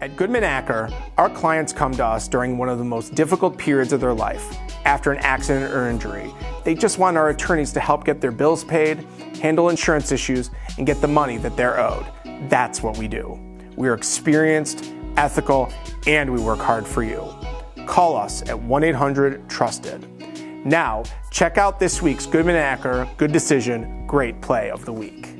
At Goodman Acker, our clients come to us during one of the most difficult periods of their life, after an accident or injury. They just want our attorneys to help get their bills paid, handle insurance issues, and get the money that they're owed. That's what we do. We are experienced, ethical, and we work hard for you. Call us at 1-800-TRUSTED. Now, check out this week's Goodman Acker Good Decision, Great Play of the Week.